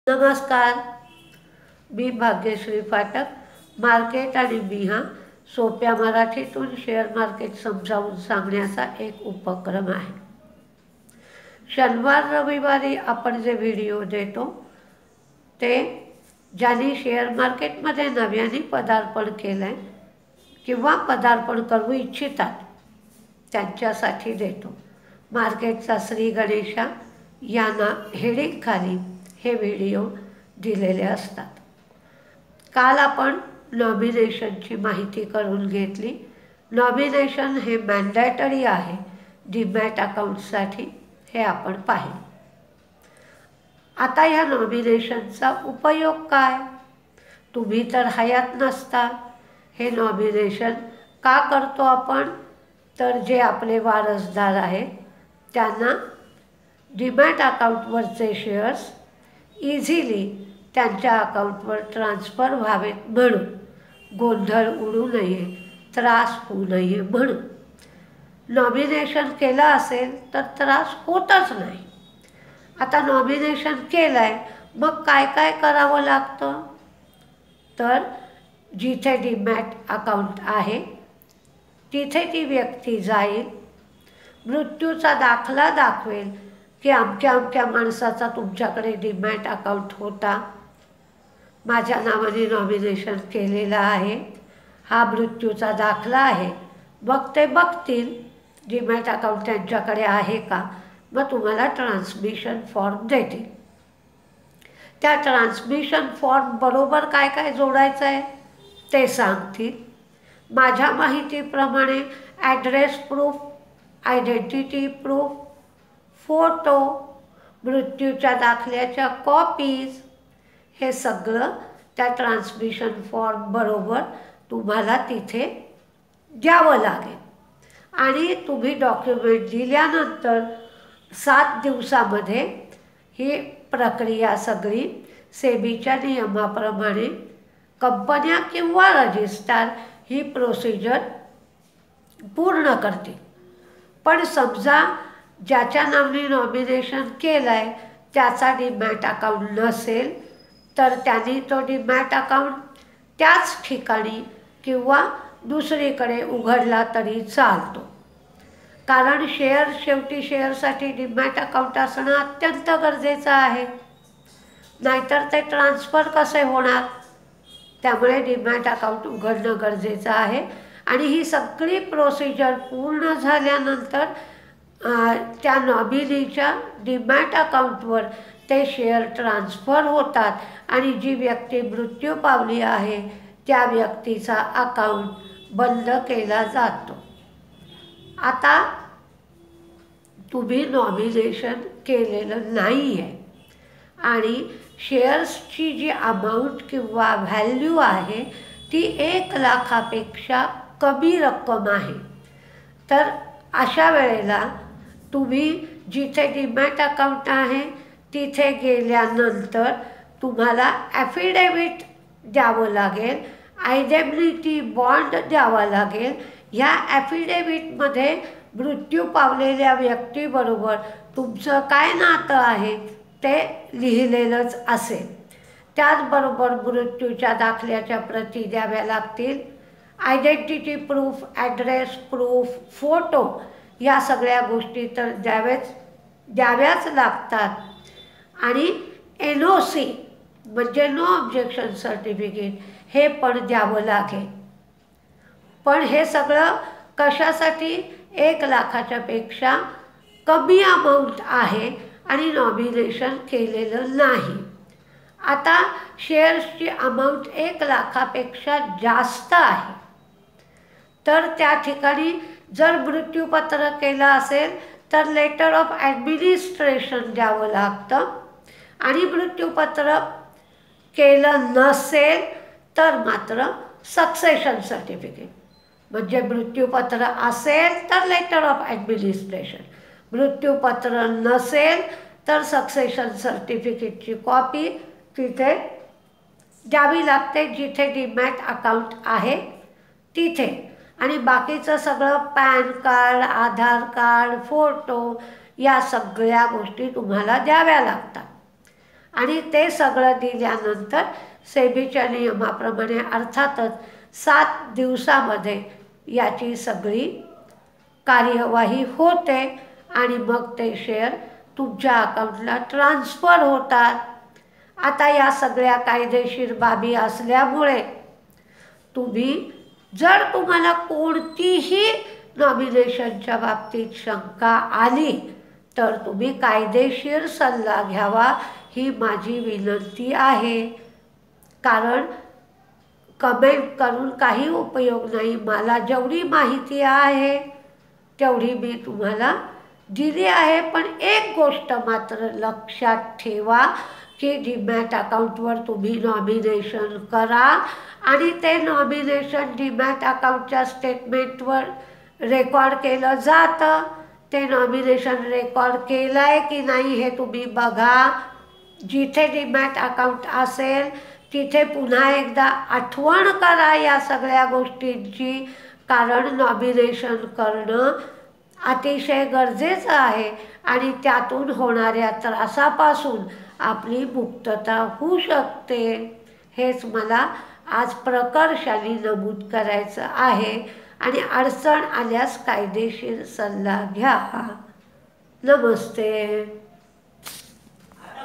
नमस्कार, मी भाग्यश्री फाटक. मार्केट आणि बिहा सोप्या मराठीतून शेअर मार्केट समजावून सांगण्याचा एक उपक्रम आहे. शनिवार रविवारी आपण जे व्हिडिओ देतो ते ज्यांनी शेअर मार्केटमध्ये नव्याने पदार्पण केलं आहे किंवा पदार्पण करू इच्छितात त्यांच्यासाठी देतो. मार्केटचा श्री गणेशा यांना हेडिंगखाली हे व्हिडिओ दिलेले असतात. काल आपण नॉमिनेशनची माहिती करून घेतली. नॉमिनेशन हे मॅन्डेटरी आहे डीमॅट अकाउंटसाठी, हे आपण पाहिले. आता ह्या नॉमिनेशनचा उपयोग काय? तुम्ही तर हयात नसता. हे नॉमिनेशन का करतो आपण? तर जे आपले वारसदार आहेत त्यांना डीमॅट अकाउंटवरचे शेअर्स इझिली त्यांच्या अकाउंटवर ट्रान्सफर व्हावेत म्हणून, गोंधळ उडू नये, त्रास होऊ नये म्हणून. नॉमिनेशन केलं असेल तर त्रास होतच नाही. आता नॉमिनेशन केलं आहे, मग काय काय करावं लागतं? तर जिथे डीमॅट अकाउंट आहे तिथे ती व्यक्ती जाईल, मृत्यूचा दाखला दाखवेल की अमक्या अमक्या माणसाचा तुमच्याकडे डीमॅट अकाउंट होता, माझ्या नावाने नॉमिनेशन केलेलं आहे, हा मृत्यूचा दाखला आहे. मग ते बघतील डीमॅट अकाउंट त्यांच्याकडे आहे का, मग तुम्हाला ट्रान्समिशन फॉर्म देतील. त्या ट्रान्समिशन फॉर्म बरोबर काय काय जोडायचं आहे ते सांगतील. माझ्या माहितीप्रमाणे address proof, identity proof, photo, मृत्यूच्या दाखल्याच्या कॉपीज, हे सगळं त्या ट्रान्समिशन फॉर्म बरोबर तुम्हाला तिथे द्यावं लागेल. आणि तुम्ही डॉक्युमेंट दिल्यानंतर 7 दिवसामध्ये ही प्रक्रिया सगळी सेबीच्या नियमाप्रमाणे कंपन्या किंवा रजिस्ट्रार ही प्रोसिजर पूर्ण करतील. पण समजा ज्याच्या नावाने नॉमिनेशन केलं आहे त्याचा डीमॅट अकाउंट नसेल तर त्यांनी तो डीमॅट अकाउंट त्याच ठिकाणी किंवा दुसरीकडे उघडला तरी चालतो. कारण शेवटी शेअरसाठी डीमॅट अकाउंट असणं अत्यंत गरजेचं आहे, नाहीतर ते ट्रान्सफर कसे होणार? त्यामुळे डीमॅट अकाउंट उघडणं गरजेचं आहे. आणि ही सगळी प्रोसिजर पूर्ण झाल्यानंतर त्या नॉमिनीच्या डीमॅट अकाउंटवर ते शेअर ट्रान्सफर होतात आणि जी व्यक्ती मृत्यू पावली आहे त्या व्यक्तीचा अकाउंट बंद केला जातो. आता तुम्ही नॉमिनेशन केलेलं नाही आहे आणि शेअर्सची जी अमाऊंट किंवा व्हॅल्यू आहे ती 1 लाखापेक्षा कमी रक्कम आहे, तर अशा वेळेला तुम्ही जिथे डीमॅट अकाउंट आहे तिथे गेल्यानंतर तुम्हाला ॲफिडेविट द्यावं लागेल, आयडेंटिटी बॉन्ड द्यावा लागेल. ह्या ॲफिडेविटमध्ये मृत्यू पावलेल्या व्यक्तीबरोबर तुमचं काय नातं आहे ते लिहिलेलंच असेल. त्याचबरोबर मृत्यूच्या दाखल्याच्या प्रती द्याव्या लागतील. Identity proof, address proof, photo, या सगळ्या गोष्टी तर द्याव्याच लागतात. आणि NOC म्हणजे नो ऑब्जेक्शन सर्टिफिकेट हे पण द्यावं लागेल. पण हे सगळं कशासाठी? 1 लाखाच्या पेक्षा कमी अमाऊंट आहे आणि नॉमिनेशन केलेलं नाही. आता शेअर्सची अमाऊंट 1 लाखापेक्षा जास्त आहे तर त्या ठिकाणी जर मृत्यूपत्र केलं असेल तर लेटर ऑफ ॲडमिनिस्ट्रेशन द्यावं लागतं. आणि मृत्यूपत्र केलं नसेल तर मात्र सक्सेशन सर्टिफिकेट, म्हणजे मृत्यूपत्र असेल तर लेटर ऑफ ॲडमिनिस्ट्रेशन, मृत्यूपत्र नसेल तर सक्सेशन सर्टिफिकेटची कॉपी तिथे द्यावी लागते जिथे डीमॅट अकाउंट आहे तिथे. आणि बाकीचं सगळं PAN card, Aadhaar card, photo, या सगळ्या गोष्टी तुम्हाला द्याव्या लागतात. आणि ते सगळं दिल्यानंतर सेबीच्या नियमाप्रमाणे अर्थातच 7 दिवसामध्ये याची सगळी कार्यवाही होते आणि मग ते शेअर तुमच्या अकाउंटला ट्रान्सफर होतात. आता या सगळ्या कायदेशीर बाबी असल्यामुळे जर तुम्हाला कोणतीही नॉमिनेशनच्या बाबतीत शंका आली तर तुम्ही कायदेशीर सल्ला घ्यावा ही माझी विनंती आहे. कारण कमेंट करून काही उपयोग नाही. मला जेवढी माहिती आहे तेवढी मी तुम्हाला दिली आहे. पण एक गोष्ट मात्र लक्षात ठेवा की डीमॅट अकाउंटवर तुम्ही नॉमिनेशन करा आणि ते नॉमिनेशन डीमॅट अकाउंटच्या स्टेटमेंटवर रेकॉर्ड केलं जातं. ते नॉमिनेशन रेकॉर्ड केलं आहे की नाही हे तुम्ही बघा. जिथे डीमॅट अकाउंट असेल तिथे पुन्हा एकदा आठवण करा या सगळ्या गोष्टींची. कारण नॉमिनेशन करणं अतिशय गरजेचं आहे आणि त्यातून होणाऱ्या त्रासापासून आपली मुक्तता होऊ शकते. हेच मला आज प्रकर्षाने नमूद करायचं आहे. आणि अडचण आल्यास कायदेशीर सल्ला घ्या. नमस्ते.